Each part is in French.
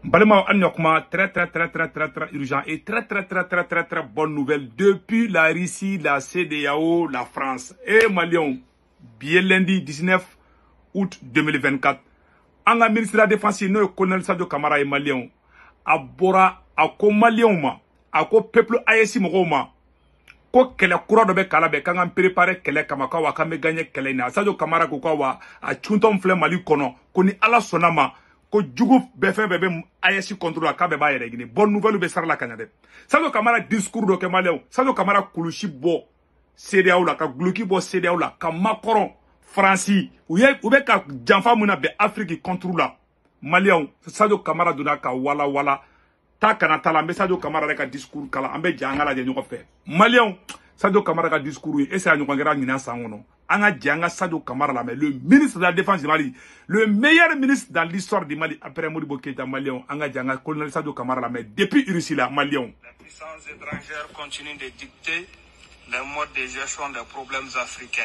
Balema Anyokma, très urgent et très bonne nouvelle depuis la Russie, la CEDEAO, la France et Malion. Bien lundi 19 août 2024. Anga ministre de la Défense, no colonel Sadio Kamara et Malion. Abora, ako Malion ma, ako peuple ayesi mogoma. Ko kele kura dobe kalabe kanga préparer kele kamaka wa kame gagner kele na Sadio Kamara ko wa a chuntom flem Mali kono ko ni ala sonama ko jugu befe bebe ayesi contrôle ka be ba yere gini bonne nouvelle be sar la kanyade Sadio Kamara discours do ke Malion Sadio Kamara kulushi bo CEDEAO la ka gluki bo CEDEAO la ka Macron Franci ou be ka janfa muna be Afrique contrôle la Malion Sadio Kamara dona ka wala ta kana tala me Sadio Kamara ka discours kala ambe jangala de ñoko fe Malion Sadio Kamara ka discours et ça ñoko ngira ñina sangono anga janga Sadio Kamara la mais le ministre de la Défense du Mali le meilleur ministre dans l'histoire du Mali après Modibo Keïta Malion anga janga colonel Sadio Kamara la mais depuis Russie la Malion les puissances étrangères continuent de dicter les modes de gestion des problèmes africains.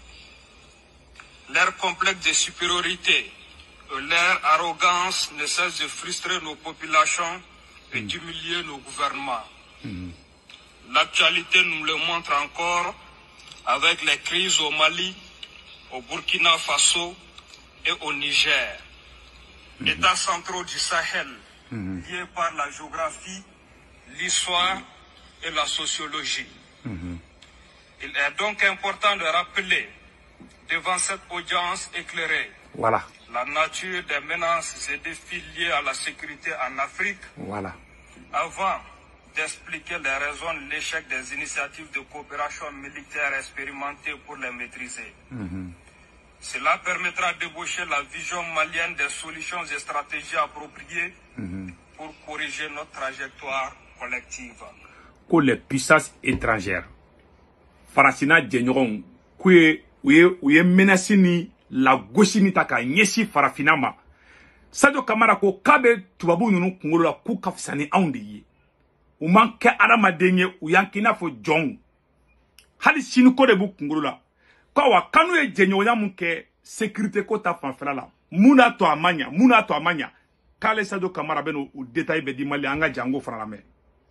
Leur complexe de supériorité et leur arrogance ne cessent de frustrer nos populations et d'humilier nos gouvernements. L'actualité nous le montre encore avec les crises au Mali, au Burkina Faso et au Niger. États centraux du Sahel, liés par la géographie, l'histoire et la sociologie. Il est donc important de rappeler devant cette audience éclairée la nature des menaces et défis liés à la sécurité en Afrique, avant d'expliquer les raisons de l'échec des initiatives de coopération militaire expérimentées pour les maîtriser. Cela permettra d'ébaucher la vision malienne des solutions et stratégies appropriées pour corriger notre trajectoire collective. Que les puissances étrangères, Farasina Djenyoron, qui menacé ni la gauche ni taka nyesi farafinama. Sadio Kamara ko kabe tubabu nunu kungolo la ku kafsani aundi u manke adama denye u yankina fo jong hali sinu ko de bu kungolo la ko wa kanu e jenyo ya munke sécurité ko ta fanfela la muna to amanya kale Sadio Kamara beno u détail be di Mali anga jango fara la me.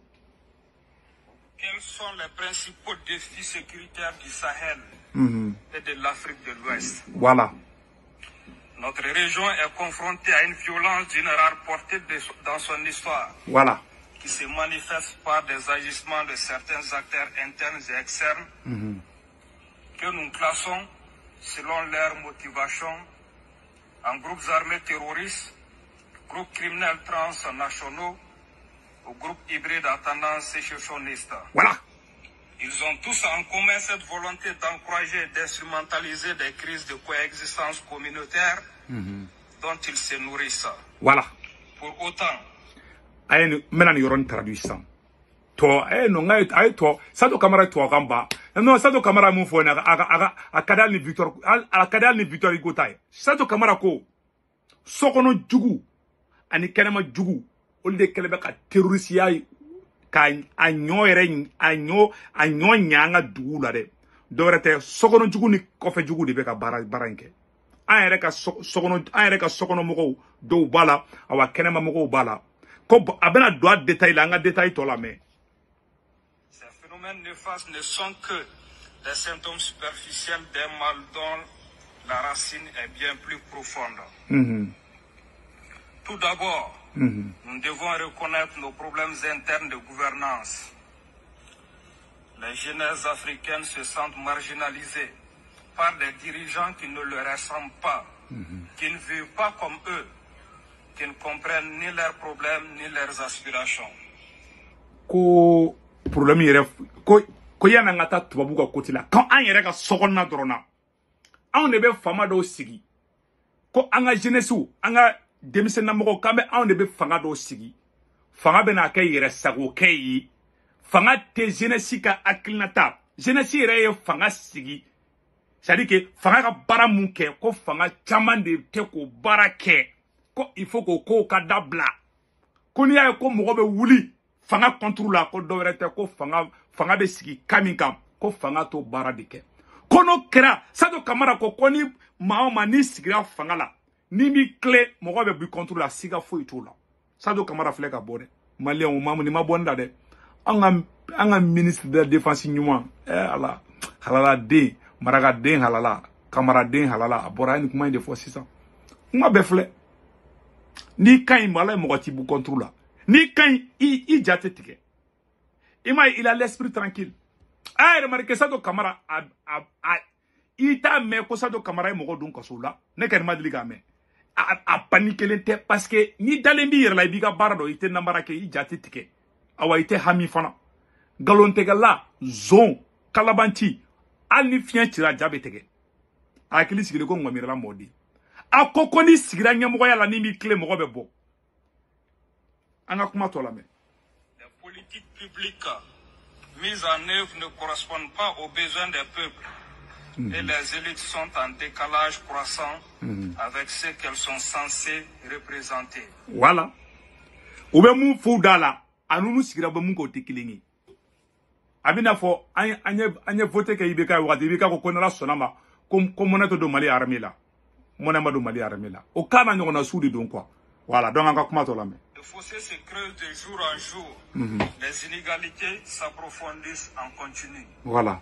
Quels sont les principaux défis sécuritaires du Sahel et de l'Afrique de l'Ouest? Notre région est confrontée à une violence d'une rare portée dans son histoire, qui se manifeste par des agissements de certains acteurs internes et externes que nous classons, selon leurs motivations, en groupes armés terroristes, groupes criminels transnationaux, ou groupes hybrides à tendance sécessionniste. Ils ont tous en commun cette volonté d'encourager et d'instrumentaliser des crises de coexistence communautaire dont ils se nourrissent. Pour autant, Sadio Kamara to gamba no Sadio Kamara mu fo na akadal ni victoire igotay Sadio Kamara ko sokono jugu ani kenema jugu olde kelebe ka terroriste yayi ka anyo nyanga dugula de dorete sokono jugu ni kofe jugu de be ka baranke ayere ka sokono mogo do bala awa kenema mogo bala ko abena doit détail la nga détail to la mais ces phénomènes néfastes ne sont que des symptômes superficiels d'un mal dont la racine est bien plus profonde. Tout d'abord, nous devons reconnaître nos problèmes internes de gouvernance. Les jeunesses africaines se sentent marginalisées par des dirigeants qui ne leur ressemblent pas, qui ne vivent pas comme eux, qui ne comprennent ni leurs problèmes ni leurs aspirations. Ko problème yere ko yana ngata tubabu ka côté là quand an yere ka sokonna drona an de be fama do sigi ko anga jeunesse anga demise na moko kambe an de be fanga do sigi fanga be na kay yere sago kay fanga te jeunesse ka aklinata jeunesse yere ye fanga sigi c'est-à-dire que fanga ka bara munke ko fanga chaman de te ko barake ko il faut ko ka dabla ko ni ay ko mo be wuli fanga contrôle la ko do rete ko fanga be sigi kamikam ko fanga to bara dike kono kera Sadio Kamara ko koni maoma ni sigira fanga la ni mi clé mo be bu contrôle la siga fo itola Sado Camara filɛ ka bɔ dɛ. Malien o mamu ni ma bɔ nda dɛ. An ka ministre de la défense ɲuman ala halala den maraka den halala Camara den halala a bɔra ni kuma in de fɔ sisan. Kuma bɛɛ filɛ. Ni kaɲi mala mɔgɔ ti bu contre la. Ni kaɲi i jate tigɛ. Il a l'esprit tranquille. Ah, remarquez ça de Camara il t'a mis ko ça de Camara mo godun kaso la. Ne kan madli ga me. A paniquer l'ente parce que ni dalembi yer la biga bardo ite nambara ke i jate tike. Awa ite hami fana. Galon tegala zon kalabanti al ni fien tira jabe tege. A kili sigile ko ngomira la modi. A kokoni sigira nyamo ya la ni mi clé mo be bo. Anga kuma to la me. Les politiques publiques mises en œuvre ne correspondent pas aux besoins des peuples. Et les élites sont en décalage croissant avec ce qu'elles sont censées représenter. Voilà. Oube mou foudala, anounou sigira be mou kote kilingi. Abina fo, anye vote ke ibeka wakati ibeka kokonera sonama, komona to do Mali armée la. Monama do Mali armée la. Au cas où on a soudi donc quoi. Voilà, donc on comment la main. Le fossé se creuse de jour en jour. Les inégalités s'approfondissent en continu. Voilà.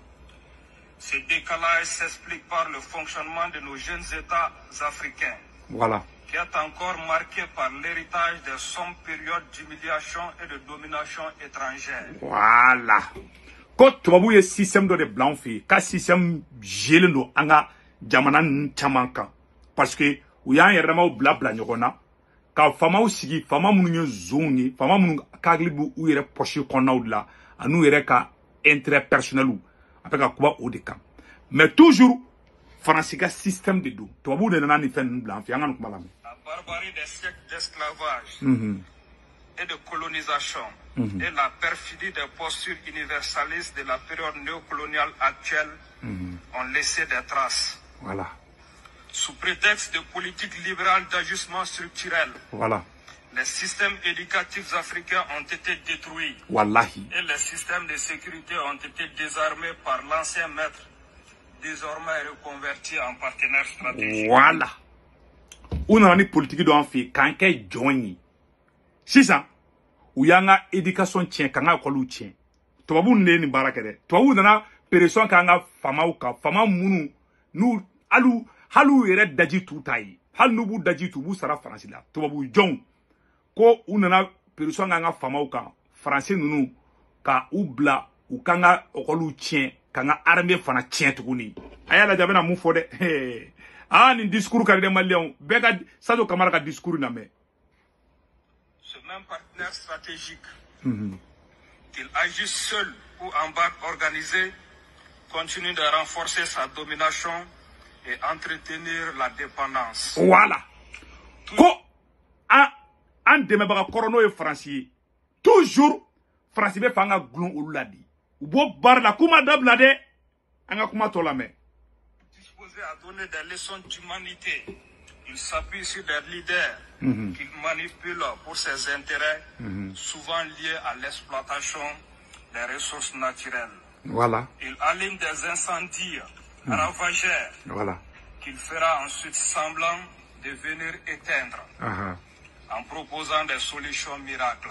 Ce décalage s'explique par le fonctionnement de nos jeunes États africains. Voilà. Qui est encore marqué par l'héritage des sombres périodes d'humiliation et de domination étrangère. Voilà. Quand tu vas système de blanc fait, quand système gelé no anga jamana chamanka. Parce que où y a un rama blabla nyona. Ka fama usigi fama mununye zoni fama munun kaglibu u yere poche konaudla anu yere ka intérêt personnel ou après ka kuba o de kam mais toujours francica système de do to babu de nana ni fen blanc fi ngana kuma la la barbarie des siècles d'esclavage et de colonisation et la perfidie des postures universalistes de la période néocoloniale actuelle ont laissé des traces. Voilà. Sous prétexte de politique libérale d'ajustement structurel, voilà, les systèmes éducatifs africains ont été détruits. Wallahi. Et les systèmes de sécurité ont été désarmés par l'ancien maître, désormais reconverti en partenaire stratégique. Voilà. On a une politique d'en fait quand qu'elle joigne. C'est ça. Où y a une éducation tient quand on a tient. Toi vous n'êtes ni barakere. Toi vous n'avez personne quand on a fama ou ka fama munu nous alou halu yere daji tutai hal nubu daji tubu sara français la to babu jong ko unana person nga fama u kan français nunu ka ubla u kanga okolu tien kanga armée fana tien tukuni ayala jabena mu fode ni discours ka de malien bega Sado Camara ka discours na me ce même partenaire stratégique qu'il agisse seul ou en bande organisée continue de renforcer sa domination et entretenir la dépendance. Voilà. Ko an deme baga korono e français. Toujours français be fanga glon uladi. Ubo bar la kuma dabla de anga kuma tola me. Disposé à donner des leçons d'humanité, il s'appuie sur des leaders qu'il manipule pour ses intérêts, souvent liés à l'exploitation des ressources naturelles. Voilà. Il allume des incendies ravageur, voilà, qu'il fera ensuite semblant de venir éteindre en proposant des solutions miracles.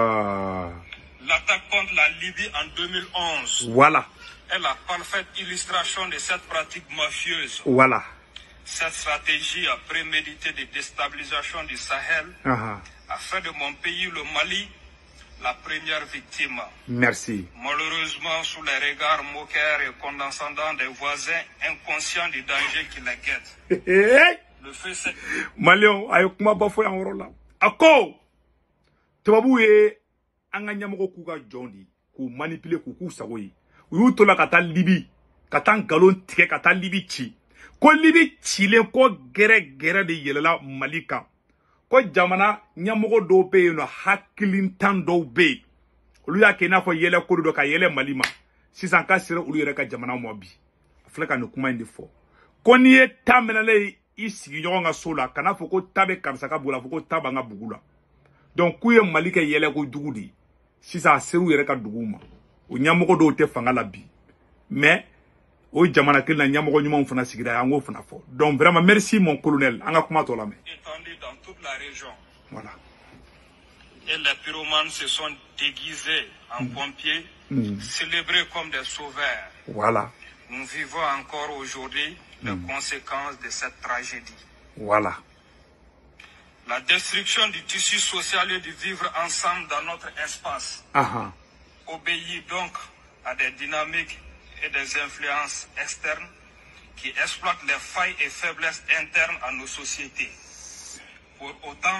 L'attaque contre la Libye en 2011 voilà, est la parfaite illustration de cette pratique mafieuse. Voilà. Cette stratégie préméditée de déstabilisation du Sahel a fait de mon pays, le Mali, la première victime. Merci. Malheureusement, sous les regards moqueurs et condescendants des voisins inconscients du danger qui les guette. Le fait c'est... Malion, ayokuma bafo en rola. Ako! Tubabu ye, anga nyamoko kuka jondi, ku manipule ku sagoyi. Uyutola kata Libi, kata galon tike kata Libi chi. Ko Libi chile ko gere de yelela Malika. Ko jamana nyamogo do be no hakilintan do be olu ya ke na fo yele ko do ka yele malima sisan ka sire olu yere ka jamana mo bi afleka no kuma indi fo ko ni tamenale isigi nyoga sola kana fo ko tabe kamsa ka bula fo ko taba nga bugula donc kuye malika yele ko dugudi sisan sire yere ka duguma o nyamogo do te fanga la bi mais o jamana kelna nyamogo nyuma fana sigira yango fana fo donc vraiment merci mon colonel anga kuma to la me étendu dans toute la région. Voilà. et les pyromanes se sont déguisés en pompiers, célébrés comme des sauveurs. Voilà. Nous vivons encore aujourd'hui les conséquences de cette tragédie. Voilà. La destruction du tissu social et du vivre ensemble dans notre espace obéit donc à des dynamiques et des influences externes qui exploitent les failles et faiblesses internes à nos sociétés. Pour autant,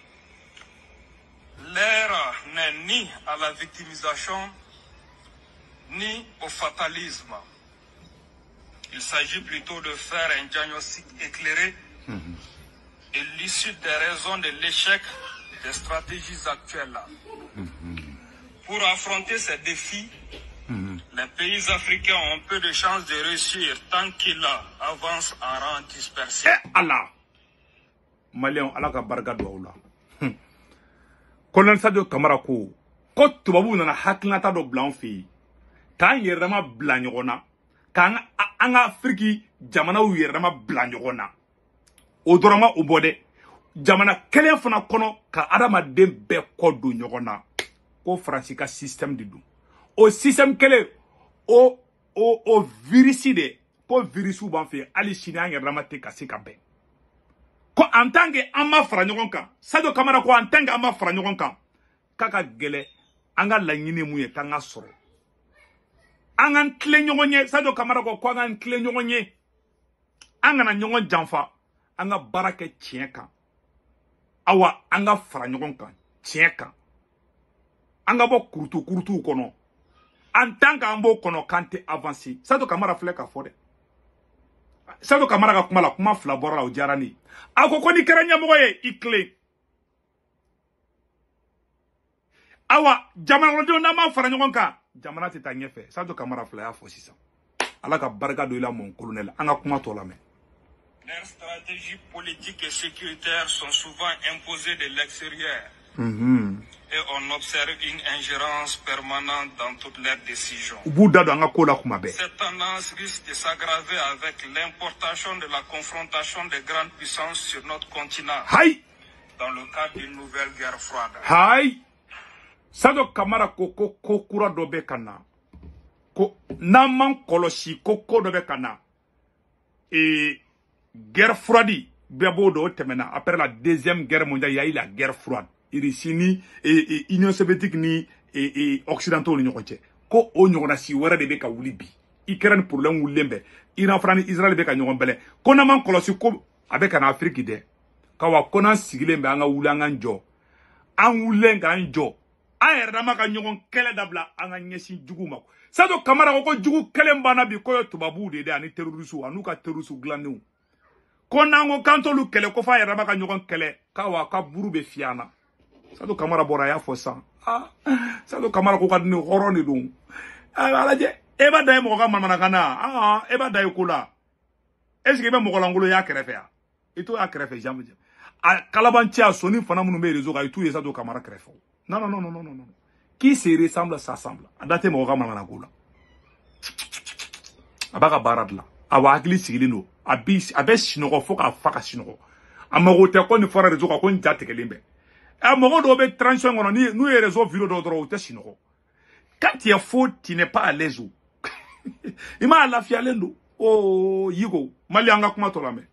l'ère n'est ni à la victimisation, ni au fatalisme. Il s'agit plutôt de faire un diagnostic éclairé et l'issue des raisons de l'échec des stratégies actuelles. Pour affronter ces défis, les pays africains ont peu de chances de réussir tant qu'ils avancent en rang dispersé. Allah Malion Allah ka barka do la. Colonel Sadio Kamara ko tubabu nana hakilata do blanc fi. Kan yerama blanyorona. Kan anga Afriki jamana u yerama blanyorona. Odorama ubode jamana kelen fana kono ka adama dem be kodu nyogona. Ko Fransika système di dum. O système kele o virisi de ko virisu ban fe ali sini an yerama te ka se ka ben. Ko en tant que amma fara ɲɔgɔn kan Sadio Kamara ko en tant que amma fara ɲɔgɔn kan k'a ka gɛlɛ an ka laɲini mun ye k'an ka sɔrɔ an ka tilen ɲɔgɔn ye Sadio Kamara ko an ka tilen ɲɔgɔn ye an kana ɲɔgɔn janfa an ka baara kɛ tiɲɛ kan awa an ka fara ɲɔgɔn kan tiɲɛ kan an ka bɔ kurutu kɔnɔ en tant que an b'o kɔnɔ k'an tɛ avancer Sadio Kamara filɛ ka fɔ dɛ Sadio Kamara ka kuma la kuma fila bɔra la o diyara ne ye a ko ni kɛra ɲɛmɔgɔ ye i tilen awa jamana kɔnɔdenw n'an ma fara ɲɔgɔn kan jamana tɛ taa ɲɛfɛ Sadio Kamara fila y'a fɔ sisan ala ka barika don i la mon colonel an ka kuma tɔ lamɛn. Leurs stratégies politiques et sécuritaires sont souvent imposées de l'extérieur. Et on observe une ingérence permanente dans toutes leurs décisions. Cette tendance risque de s'aggraver avec l'importation de la confrontation des grandes puissances sur notre continent. Dans le cadre d'une nouvelle guerre froide. Sadio Kamara ko kura dobe kana. Ko naman kolosi ko dobe kana. Et guerre froide bebo do temena après la deuxième guerre mondiale il y a eu la guerre froide. Irisini et Union soviétique ni et occidentaux ni ɲɔgɔn cɛ ko o ɲɔgɔnna si wɛrɛ de bɛ ka wuli bi Ukraine problème wulilen bɛ Iran fana ni Israël bɛ ka ɲɔgɔn bɛlɛ ko n'an m'an kɔlɔsi ko a bɛ ka na Afrique dɛ kawa ko n'an sigilen bɛ an ka wuli an k'an jɔ an wulilen k'an jɔ an yɛrɛ dama ka ɲɔgɔn kɛlɛ dabila an ka ɲɛsin jugu ma Sadio Kamara ko jugu kɛlɛ banna bi ko ye tubabuw de ani terroristes an'u ka terroristes dilanenw ko n'an ko k'an t'olu kɛlɛ ko f'a yɛrɛ dama ka ɲɔgɔn kɛlɛ kawa ka buru bɛ fiyɛ an na Sadio Kamara bɔra y'a fɔ san Sadio Kamara ko ka di ne hɔrɔn de don ala lajɛ e b'a da ye mɔgɔ ka manamanakan na e b'a da ye ko la est ce que i bɛ mɔgɔ lankolon y'a kɛrɛfɛ yan i t'o y'a kɛrɛfɛ jamais a kalabanci a sɔnni fana minnu bɛ réseau kan i t'u ye Sadio Kamara kɛrɛfɛ non qui se ressemble s'assemble a da tɛ mɔgɔ ka manamanakan la a b'a ka baara dilan a b'a hakili sigilen don a bɛ sinɔgɔ fo k'a fa ka sinɔgɔ a mago tɛ ko nin fɔra réseau kan ko nin ja tigɛlen bɛ mɔgɔ dɔw bɛ transition kɔnɔ n'u ye réseau vidéo dɔw dɔrɔn u tɛ sinɔgɔ quand tu es faux tu n'es pas à l'aise i m'a lafiyalen don Yigo Mali an ka kuma tɔ lamɛn.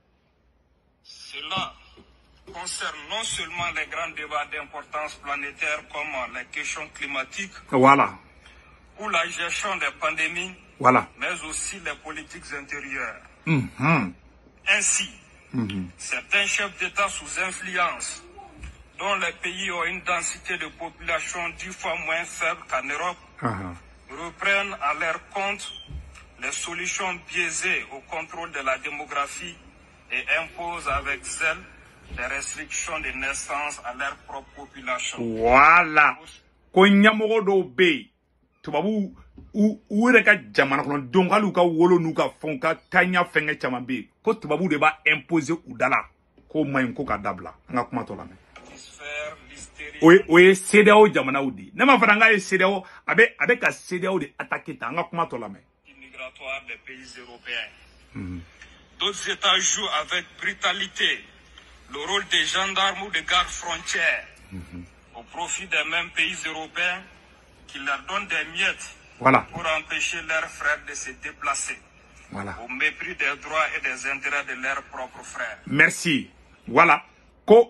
Cela concerne non seulement les grands débats d'importance planétaire comme les questions climatiques ou la gestion des pandémies, mais aussi les politiques intérieures. Ainsi, certains chefs d'État sous influence, dont les pays ont une densité de population 10 fois moins faible qu'en Europe, reprennent à leur compte les solutions biaisées au contrôle de la démographie et imposent avec zèle des restrictions de naissance à leur propre population. Voilà. Ko ɲɛmɔgɔ dɔw bɛ yen tubabu u yɛrɛ ka jamana kɔnɔ denw hali u ka wolo n'u ka fɛnw ka taaɲa fɛnkɛ caman bɛ yen ko tubabu de b'a imposer u da la k'o ma ɲi ko ka dabila an ka kuma tɔ lamɛn. O ye CEDEAO jamanaw de ye ne m'a fɔ an k'a ye CEDEAO a bɛ ka CEDEAO de attaquer tan an ka kuma tɔ lamɛn. Migratoire des pays européens. D'autres États jouent avec brutalité le rôle des gendarmes ou des gardes frontières au profit des mêmes pays européens qui leur donnent des miettes pour empêcher leurs frères de se déplacer. Au mépris des droits et des intérêts de leurs propres frères. Merci. Voilà. Ko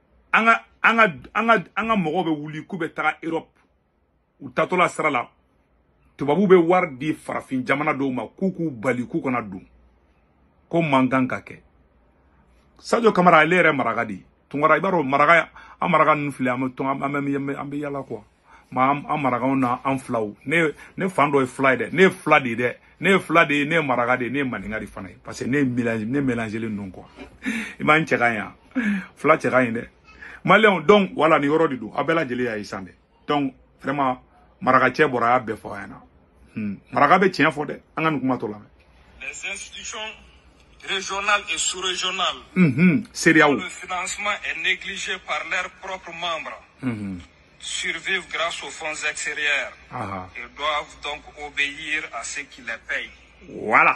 anga mogo be wuli ku be taga Europe u tatola srala tubabu be war di farafin jamana do ma kuku bali ku kona dum ko manganga ke Sadio Camara lere maragadi tungara ibaro maraga amaraga nfile ambe yala quoi ma amaraga na amflaw ne fando e fly de ne fladi de ne fladi ne maragadi ne maningari fanay parce que ne mélanger le non quoi iman cheganya fla cheganya de Maléon donc voilà ni yoro didu abela jeli ya isande donc vraiment maraga che bora be fo yana maraga be tien fo de angan kuma to la les institutions régionales et sous-régionales le financement est négligé par leurs propres membres survivent grâce aux fonds extérieurs et doivent donc obéir à ceux qui les payent. Voilà.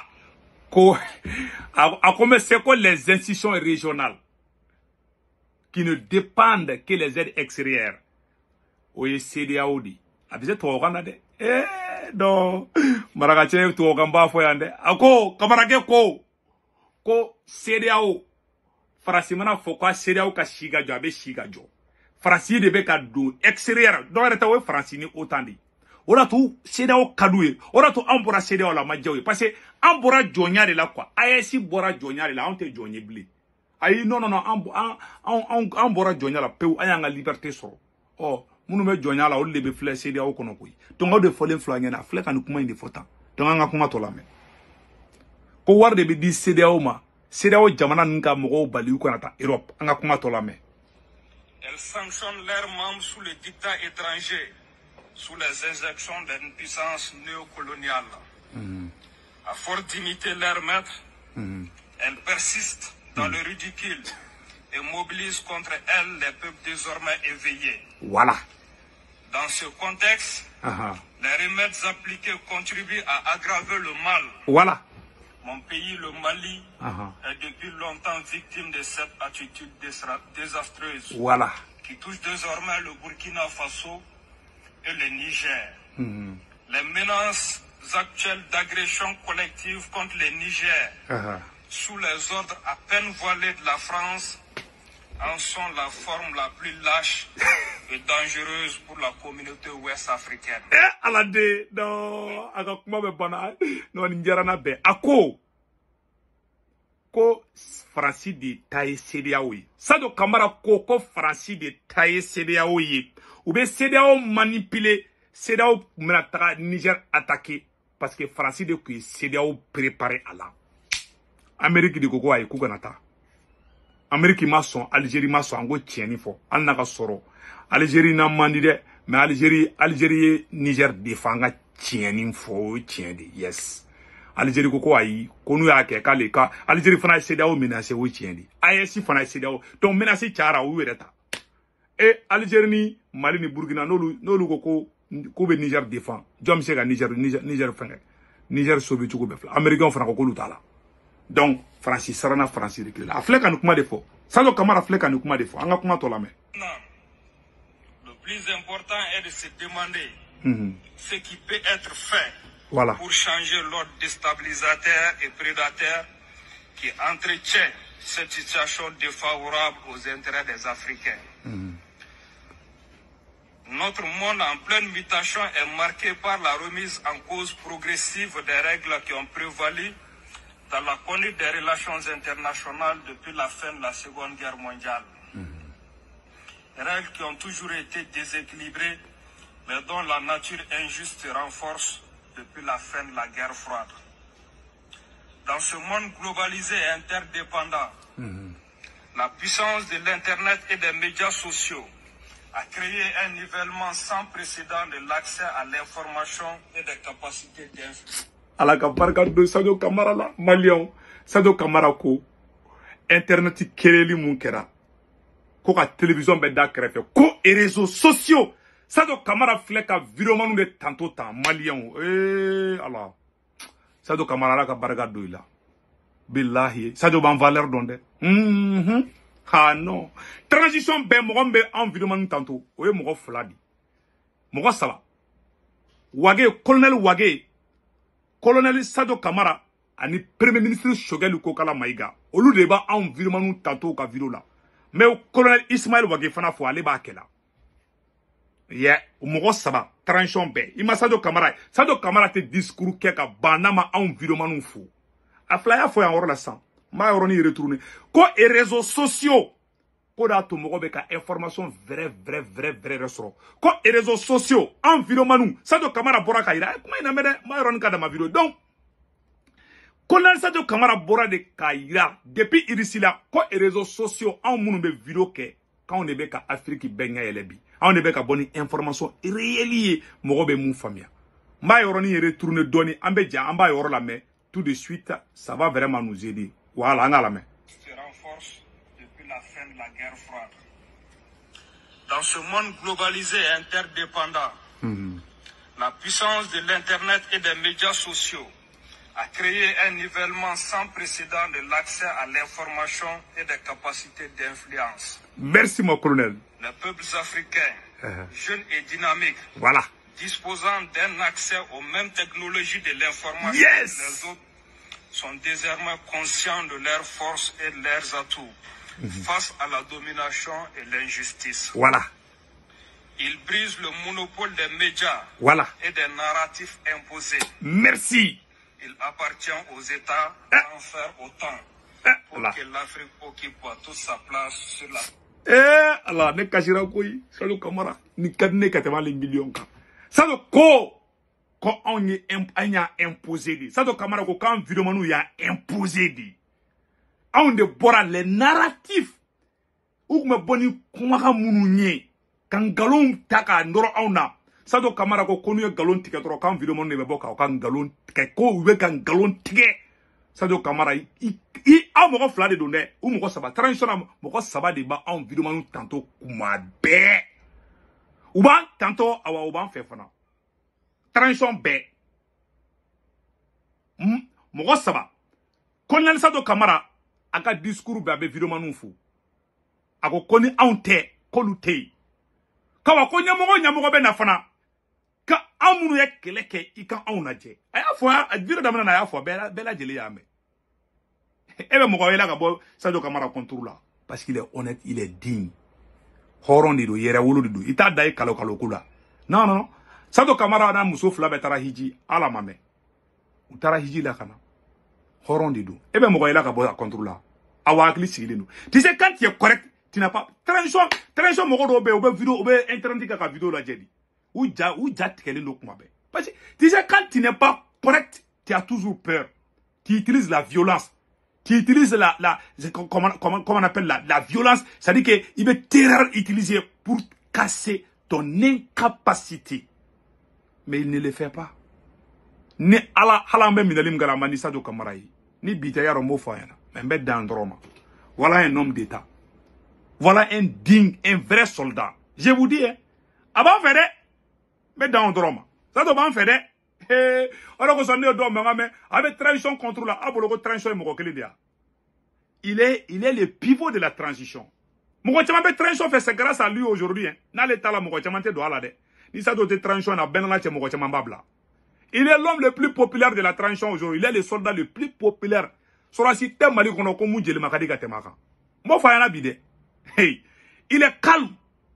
C'est quoi les institutions régionales qui ne dépendent que les aides extérieures? Oui, CEDEAO dit. Abise to de. Non. Maragache to gamba foyande. Ako kamarage ko CEDEAO. Farasimana fokwa CEDEAO ka shiga jo abe shiga jo. Franci de be ka do extérieur do reta we Franci ni autant di ora tout CEDEAO kadoué ora tout ambora CEDEAO la madjawe parce que ambora jonya de la quoi ayesi bora jonya de la on te jonye bli ayi non ambora jonya la peu ayanga liberté so munu me jonya la o lebe fle CEDEAO kono koy to ngode folen flange na fle kan kuma indi fota to nga kuma to la me ko war de be di CEDEAO ma CEDEAO jamana nka mogo bali ko nata Europe nga kuma to la me. Elles sanctionnent leurs membres sous le dictat étranger, sous les injections d'une puissance néocoloniale. À force d'imiter leurs maîtres, elles persistent dans le ridicule et mobilisent contre elles les peuples désormais éveillés. Voilà. Dans ce contexte, les remèdes appliqués contribuent à aggraver le mal. Voilà. Mon pays, le Mali, est depuis longtemps victime de cette attitude désastreuse qui touche désormais le Burkina Faso et le Niger. Les menaces actuelles d'agression collective contre le Niger, sous les ordres à peine voilés de la France, en sont la forme la plus lâche et dangereuse pour la communauté ouest-africaine. Alade, non, akakuma be bana, non ninjarana be. Ako, ko Franci de taille CEDEAO. Sadio Camara ko Franci de taille CEDEAO yi. Ou be CEDEAO manipulé, CEDEAO menataka Niger attaqué parce que Franci de qui CEDEAO préparé à la. Amérique de koko ay kuganata. Amérique ma son, Algérie ma son, ango tieni fo, alnaka soro. Algérie na mandi de, mais Algérie Niger defanga tieni fo, tieni, yes. Algérie koko ayi, konu ya ke kale ka, Algérie fana CEDEAO menacé wo tieni. AES fana CEDEAO, donc menacé tiara ou wereta. Et Algérie ni, Mali ni Burkina, nolu koko, koube Niger défend. Jom sega Niger fenge. Niger sobe chuko befla. Américain fana koko lutala. Donc, Francis Sarana, Francis recule. A flek anukuma defo. Sadio Camara flek anukuma defo. Anga kuma to la me. Le plus important est de se demander ce qui peut être fait pour changer l'ordre déstabilisateur et prédateur qui entretient cette situation défavorable aux intérêts des Africains. Notre monde en pleine mutation est marqué par la remise en cause progressive des règles qui ont prévalu dans la conduite des relations internationales depuis la fin de la Seconde Guerre mondiale. Règles qui ont toujours été déséquilibrées, mais dont la nature injuste se renforce depuis la fin de la guerre froide. Dans ce monde globalisé et interdépendant, la puissance de l'Internet et des médias sociaux a créé un nivellement sans précédent de l'accès à l'information et des capacités d'influence. Ala ka barka do Sadio Camara la Malion Sadio Camara ko internet keleli mun kera ko ka télévision be da krefe ko et réseaux sociaux Sadio Camara flek ka vidéo manu de tantôt temps Malion Allah Sadio Camara la ka barka do ila billahi Sadio ban valeur donde Ah non. Transition ben mogombe environnement tantôt. Oye mogo fladi. Mogo sala. Wage, colonel Sado Kamara, ani premier ministre Shogel Kokala Maïga. Olu deba environnement tantôt ka vidéo là. Mais au colonel Ismaël Wage fana fo ale ba kela. Yeah, mogo saba, transition ben. Ima Sado Kamara te discours keka banama environnement fou. Aflaya fo ya ngor la sang. Ma yoroni retourner. Ko et réseaux sociaux. Ko da to mogo be ka information vrai ressort. Ko et réseaux sociaux, environnement Sado Kamara bora kaira. Kuma ina mede ma yoroni ka da ma vidéo. Donc Colonel Sadio Kamara bora de kaira depuis irisila ko et réseaux sociaux en munu be vidéo ke quand on est ka Afrique benga elebi. On est ka boni information réelle mogo be mun famia. Ma yoroni retourner doni ambe ja amba yoro la mais tout de suite ça va vraiment nous aider. Voilà, on a la main. Se renforce depuis la fin de la guerre froide. Dans ce monde globalisé et interdépendant, la puissance de l'Internet et des médias sociaux a créé un nivellement sans précédent de l'accès à l'information et des capacités d'influence. Merci, mon colonel. Les peuples africains, jeunes et dynamiques, voilà, disposant d'un accès aux mêmes technologies de l'information que les autres, sont désormais conscients de leurs forces et de leurs atouts face à la domination et l'injustice. Voilà. Ils brisent le monopole des médias et des narratifs imposés. Merci. Il appartient aux États d'en faire autant pour que l'Afrique occupe toute sa place sur la... Allah, ne kashira koi, Sado Kamara, ni kadne katema les millions ka. Sado ko on y a imposé dit. Sado Kamara ko quand environnement nous y a imposé dit. On de bora les narratifs. Ou me boni kumaka munu nye. Kan galon taka ndoro auna. Sado Kamara ko konu galon tike tro kan environnement ne be boka kan galon tike ko we kan galon tike. Sado Kamara i a moko fla de donné ou moko saba transition moko saba de ba environnement tantôt kuma be. Ou ba tantôt awa ou ba fait fana. Transition B. Mogo saba. Colonel Sado Kamara aka discours be abe vidéo manunfu. Ako koni aunte kolute. Kawa ko nyamogo be na fana. Ka amunu ye keleke ikan aunaje. Aya fo a vidéo damana na ya fo bela jeli ya me. Ebe mogo yela ka bo Sado Kamara contrôle là parce qu'il est honnête, il est digne. Horon dido yere wolo dido. Ita dai kalo kula. Non. Sado Kamara na muso fla betara hiji ala mame. Utara hiji la kana. Horon dido. Ebe mogo yela ka bo contrôle là. Awa akli sigilenu. Tu sais quand tu es correct, tu n'as pas transition mogo do be vidéo internet ka vidéo la jedi. Ou ja tkele no kuma be. Parce que tu sais quand tu n'es pas correct, tu as toujours peur. Tu utilises la violence. Tu utilises comment on appelle la violence, c'est-à-dire que il veut terreur utiliser pour casser ton incapacité. Mais il ne le fait pas. Ni ala halambe minalim garamani Sado Kamara yi. Ni bitaya romo fayana. Mais dans droma. Voilà un homme d'état. Voilà un digne, un vrai soldat. Je vous dis, avant faire mais dans droma. Ça doit faire alors que ça n'est pas mais avec transition contrôle là, abolo transition il est le pivot de la transition. Mon transition fait c'est grâce à lui aujourd'hui. Dans l'état là, mon doit là de. Ni ça doit être transition na benala che mon babla. Il est l'homme le plus populaire de la transition aujourd'hui. Il est le soldat le plus populaire. Sur la cité Mali qu'on a comme Djeli Makadi Gatemaka. Mo fayana bide. Hey, il est calme.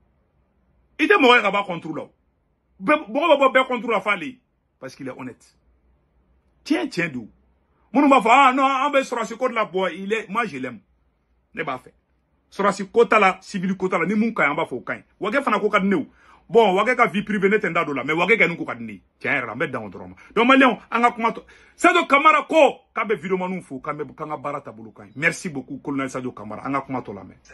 Il est mort à contrôle là. Bon contrôle à Fali. Parce qu'il est honnête. Tiens d'où? Mon m'a fait, non, on va sur ce côté là, il est, moi je l'aime. N'est pas fait. Sur ce côté là, civil côté là, ni mon cas, on va faire kain. Wage fana ko kadne. Bon, wage ka vie privée n'est pas là, mais wage ka nous ko kadne. Tiens, la mettre dans le drama. Donc, Malion, on a comment, Sado Kamara ko, kabe vidéo manou fou, kabe kanga barata bulu kain. Merci beaucoup, colonel Sado Kamara. On a comment la main.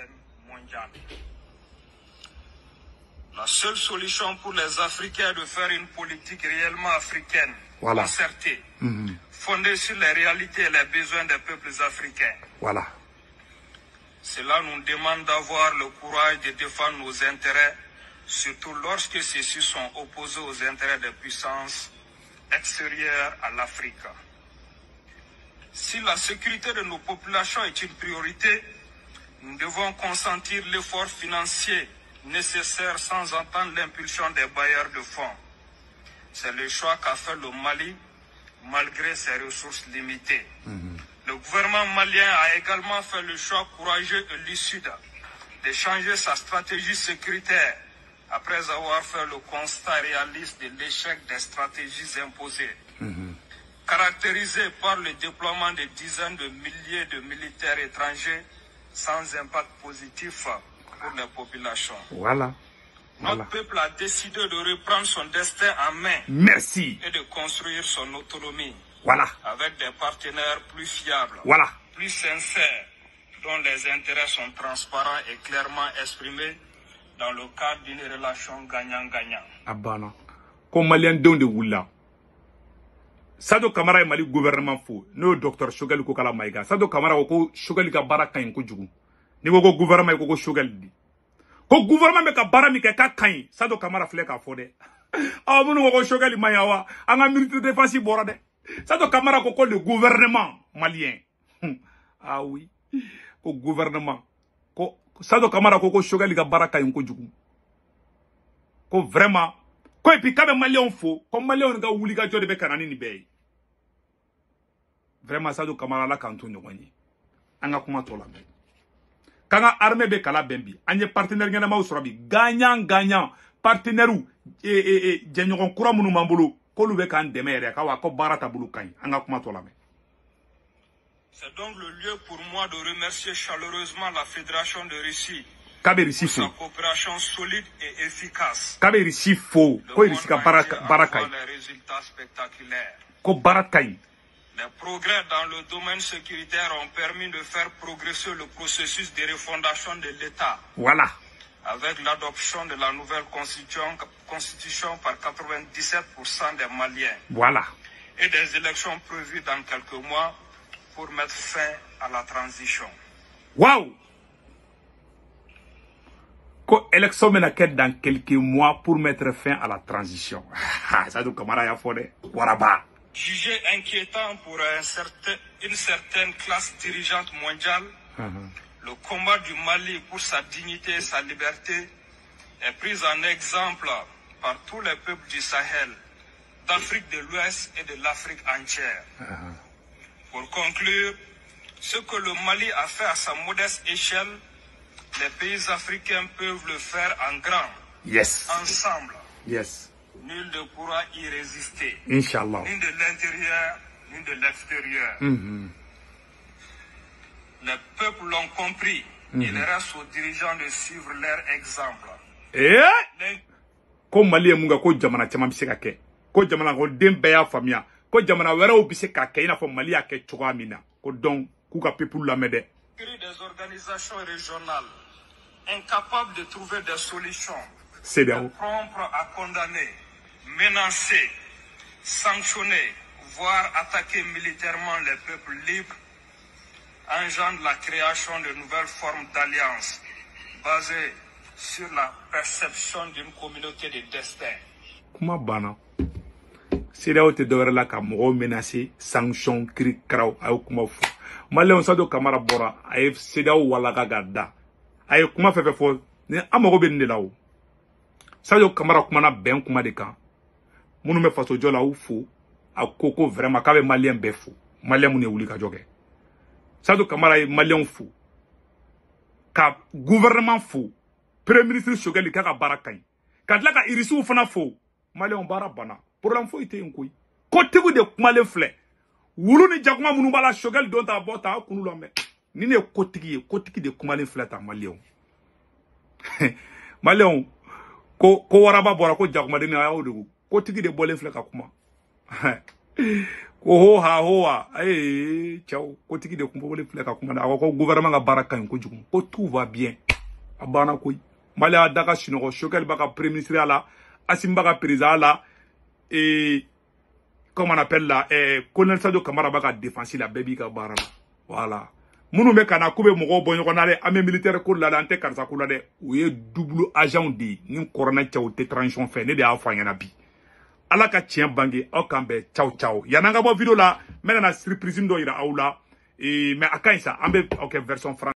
La seule solution pour les Africains est de faire une politique réellement africaine, concertée, fondée sur les réalités et les besoins des peuples africains. Voilà. Cela nous demande d'avoir le courage de défendre nos intérêts, surtout lorsque ceux-ci sont opposés aux intérêts des puissances extérieures à l'Afrique. Si la sécurité de nos populations est une priorité, nous devons consentir l'effort financier nécessaire sans entendre l'impulsion des bailleurs de fonds. C'est le choix qu'a fait le Mali, malgré ses ressources limitées. Le gouvernement malien a également fait le choix courageux et lucide de changer sa stratégie sécuritaire après avoir fait le constat réaliste de l'échec des stratégies imposées. Caractérisé par le déploiement de dizaines de milliers de militaires étrangers sans impact positif pour les populations. Voilà. Notre peuple a décidé de reprendre son destin en main. Merci. Et de construire son autonomie. Voilà. Avec des partenaires plus fiables. Voilà. Plus sincères, dont les intérêts sont transparents et clairement exprimés dans le cadre d'une relation gagnant-gagnant. Abana. Comme Malien don de Wula. Sado Kamara Mali gouvernement fou. No docteur Chogali ko kala maiga. Sado Kamara ko Chogali ka baraka en ko jugu. Ni ko gouvernement ko Chogali di. Ko gouvernement me ka bara mi ka kain. Sado Kamara fle ka fode. Ah munu ko Chogali mayawa. Anga militaire défense bora de. Sado Kamara ko le gouvernement malien. Ah oui. Ko gouvernement. Ko Sado Kamara ko Chogali ka baraka en ko jugu. Ko vraiment ko epi kabe malien fo ko malien nga wuli ka jode be kanani ni be vraiment Sado Kamara la kanto nyogoni anga kuma to la be kanga armée be kala bembi anye partenaire ngena ma usrobi gagnant partenaire jenyogon kura munu mambulu ko lu be kan demere ka wa ko barata bulu kan anga kuma to la be. C'est donc le lieu pour moi de remercier chaleureusement la Fédération de Russie pour sa coopération solide et efficace. Kabe Russie fo ko Russie ka baraka les résultats spectaculaires. Ko barakai. Les progrès dans le domaine sécuritaire ont permis de faire progresser le processus de refondation de l'État. Voilà. Avec l'adoption de la nouvelle constitution par 97% des Maliens. Voilà. Et des élections prévues dans quelques mois pour mettre fin à la transition. Waouh! Ko élection mena ket dans quelques mois pour mettre fin à la transition. Ça do Kamara ya fode. Waraba. Jugé inquiétant pour une certaine classe dirigeante mondiale, le combat du Mali pour sa dignité et sa liberté est pris en exemple par tous les peuples du Sahel, d'Afrique de l'Ouest et de l'Afrique entière. Pour conclure, ce que le Mali a fait à sa modeste échelle, les pays africains peuvent le faire en grand. Yes. Ensemble. Yes. Nul ne pourra y résister. Inch'Allah. Ni de l'intérieur, ni de l'extérieur. Les peuples l'ont compris. Il reste aux dirigeants de suivre leur exemple. Ko Mali munga ko jamana chama biseka ke. Ko jamana ko dembe ya famia. Ko jamana wera o biseka ke ina fo Mali ya ke choga mina. Ko donc ku ka peuple la mede. Des organisations régionales incapables de trouver des solutions. C'est bien. Promptes à condamner, menacer, sanctionner, voire attaquer militairement les peuples libres, engendre la création de nouvelles formes d'alliances basées sur la perception d'une communauté de destin. Comment bana? C'est là où tu devrais la caméra menacer, sanction, cri, crao, ayo kuma fou. Malé Sado Kamara bora, ayo c'est là où wala gada. Ayo kuma fait fo, ne amaro ben là où. Sado Kamara kuma na ben kuma de kan. Munu me faso jola ou fou, a koko vraiment kabe malien be fou. Malien mune wuli ka joge. Sado Kamara malien fou. Ka gouvernement fou. Premier ministre Chogali kaka barakai. Kadla ka irisu fana fou. Malien bara bana. Problème fo ite nkoi. Kotigu de kumale fle. Wulu ni jakuma munu bala Chogali don ta bota kunu lo me. Ni ne kotigi de kumale fle ta malien. Malien ko waraba bora ko jakuma de ni ayo de kotigi de bole fle ka kuma. Ko hoa ciao kotigi de kumbo bole fle ka kuma na ko gouvernement ga baraka ko jukum ko tout va bien. Abana koy. Malien daga sino Chogali baka premier ministre ala Asimba ka président ala et comment on appelle là colonel Sado Kamara baka défense la baby ka bara voilà munu me kana kube mogo bonyo konale ame militaire ko la ante karsa ko la de ouye double agent di ni corona ciao te transition fait ne de afanya na bi ala ka tien bangi o kambe ciao yananga bo video la mena na surprise ndo ira aula et mais akansa ambe OK version